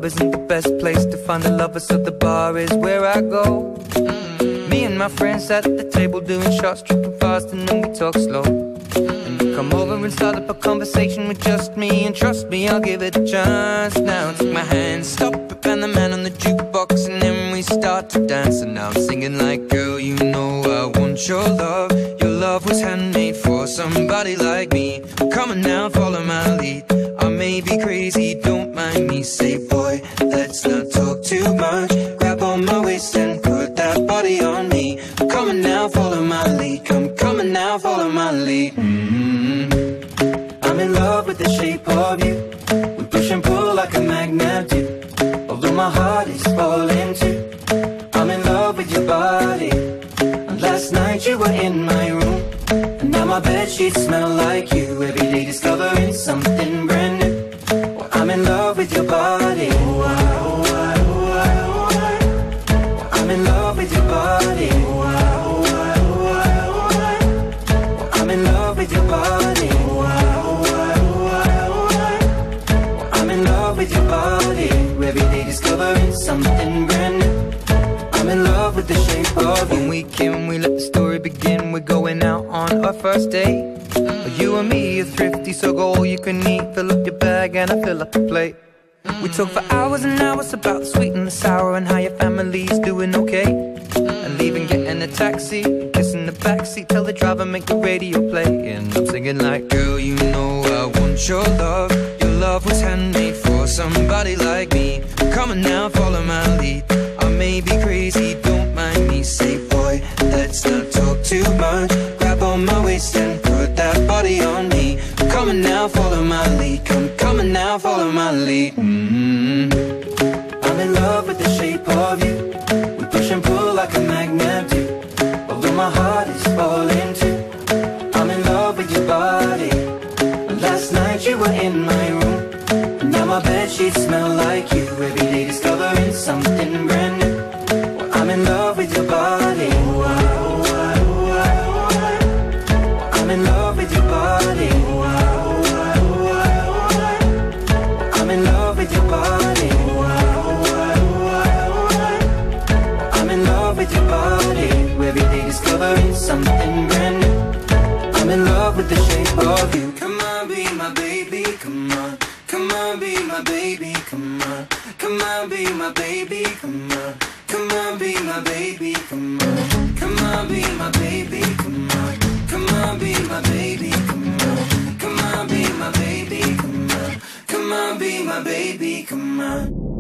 club isn't the best place to find a lover, so the bar is where I go. Me and my friends sat at the table doing shots, tripping fast, and then we talk slow. And you come over and start up a conversation with just me, and trust me, I'll give it a chance. Now take my hand, stop it, and the man on the jukebox, and then we start to dance. And now I'm singing like, girl, you know I want your love. Your love was handmade for somebody like me. Come on now, follow my lead. I may be crazy, don't mind me. Say, boy, let's not talk too much. Grab on my waist and put that body on me. Come on now, follow my lead. Come on now, follow my lead. I'm in love with the shape of you. We push and pull like a magnet do. Although my heart is falling too. I'm in love with your body. And last night you were in my room, and now my bedsheets smell like you. Every day discovering something brand new. Well, I'm in love with your body. I'm in love with your body. I'm in love with your body. I'm in love with your body. Every day discovering something brand new. I'm in love with the shape of you. When we came, we let the story begin. We're going out on our first date. You and me are thrifty, so go all you can eat. Fill up your bag and I fill up the plate. We talk for hours and hours about the sweet and the sour, and how your family's doing okay. And leaving, getting a taxi, kissing the backseat, tell the driver make the radio play. And I'm singing like, girl, you know I want your love. Your love was handmade for somebody like me. Come on now, follow my lead. I may be crazy, don't mind me. Say, boy, let's not talk too much. Grab on my waist and put that body on me. Come on now, follow my lead. Come on now, follow my lead. I'm in love with the shape of you. We push and pull like a magnet do. Although my heart is falling too. I'm in love with your body. And last night you were in my room, and now my bedsheets smell like you. Every day discovering something brand new. Well, I'm in love with your body. I'm in love with your body. I'm in love with your body. I'm in love with your body. Every day discovering something brand new. I'm in love with the shape of you. Come on, be my baby, come on. Come on, be my baby, come on. Come on, be my baby, come on. Come on, be my baby, come on. Come on, be my baby, come on. Come on, be my baby, come on. Come on, be my baby, come on. Come on, be my baby, come on.